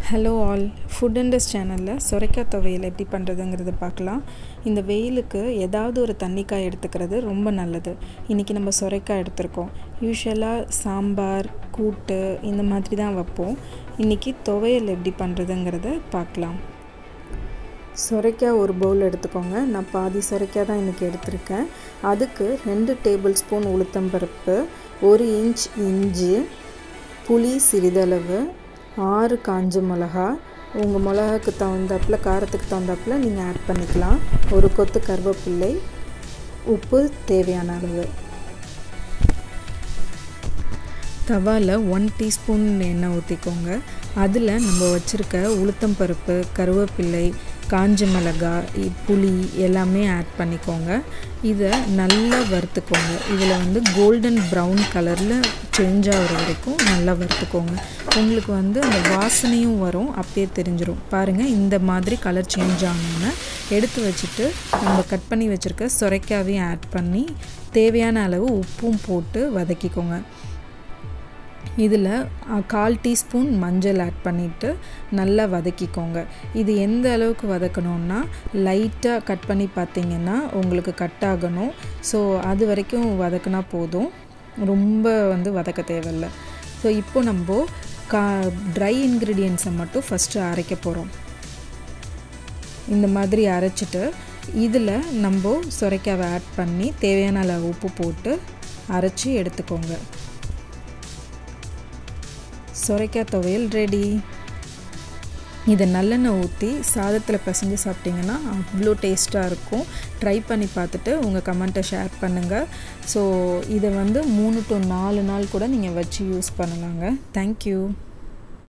Hello all, food Indies சேனலில் சொரைக்காய் துவையல் எப்படி பண்ணுறதுங்கிறத பார்க்கலாம். இந்த வெயிலுக்கு ஏதாவது ஒரு தண்ணிக்காய் எடுத்துக்கிறது ரொம்ப நல்லது. இன்றைக்கி நம்ம சொரைக்காய் எடுத்திருக்கோம். யூஸ்வலாக சாம்பார், கூட்டு இந்த மாதிரி தான் வைப்போம். இன்றைக்கி துவையல் எப்படி பண்ணுறதுங்கிறத பார்க்கலாம். சொரைக்காய் ஒரு பவுல் எடுத்துக்கோங்க. நான் பாதி சொரைக்காய் தான் இன்றைக்கி எடுத்திருக்கேன். அதுக்கு 2 டேபிள் ஸ்பூன் உளுத்தம்பருப்பு, 1 இன்ச் இஞ்சி, புளி சிறிதளவு, 6 காஞ்ச மிளகா, உங்கள் மிளகாக்கு தகுந்தாப்பில் காரத்துக்கு தகுந்தாப்பில் நீங்கள் ஆட் பண்ணிக்கலாம். ஒரு கொத்து கருவேப்பிலை, உப்பு தேவையான அளவு. தவாவில் 1 டீஸ்பூன் எண்ணெய் ஊற்றிக்கோங்க. அதில் நம்ம வச்சுருக்க உளுத்தம்பருப்பு, கருவேப்பிலை, காஞ்ச மிளகாய், புளி எல்லாமே ஆட் பண்ணிக்கோங்க. இதை நல்லா வறுத்துக்கோங்க. இதில் கோல்டன் ப்ரௌன் கலரில் சேஞ்ச் ஆகிற வரைக்கும் நல்லா வறுத்துக்கோங்க. உங்களுக்கு அந்த வாசனையும் வரும், அப்படியே தெரிஞ்சிடும். பாருங்கள், இந்த மாதிரி கலர் சேஞ்ச் ஆனோன்னு எடுத்து வச்சுட்டு நம்ம கட் பண்ணி வச்சுருக்க சொரைக்காவையும் ஆட் பண்ணி தேவையான அளவு உப்பும் போட்டு வதக்கிக்கோங்க. இதில் 1/4 டீஸ்பூன் மஞ்சள் ஆட் பண்ணிவிட்டு நல்லா வதக்கிக்கோங்க. இது எந்த அளவுக்கு வதக்கணுன்னா, லைட்டாக கட் பண்ணி பார்த்திங்கன்னா உங்களுக்கு கட் ஆகணும். ஸோ அது வரைக்கும் வதக்கினா போதும், ரொம்ப வதக்க தேவையில்லை. ஸோ இப்போ நம்ம ட்ரை இன்க்ரீடியன்ட்ஸை மட்டும் ஃபஸ்ட்டு அரைக்க போகிறோம். இந்த மாதிரி அரைச்சிட்டு இதில் நம்ம சொரைக்காவை ஆட் பண்ணி தேவையான அளவு உப்பு போட்டு அரைச்சி எடுத்துக்கோங்க. சொரைக்காய் துவையல் ரெடி. இதை நல்லெண்ணெய் ஊற்றி சாதத்தில் பசஞ்சு சாப்பிட்டிங்கன்னா அவ்வளோ டேஸ்ட்டாக இருக்கும். ட்ரை பண்ணி பார்த்துட்டு உங்கள் கமெண்ட்டை ஷேர் பண்ணுங்கள். ஸோ இதை 3 to 4 நாள் கூட நீங்கள் வச்சு யூஸ் பண்ணலாங்க. தேங்க்யூ.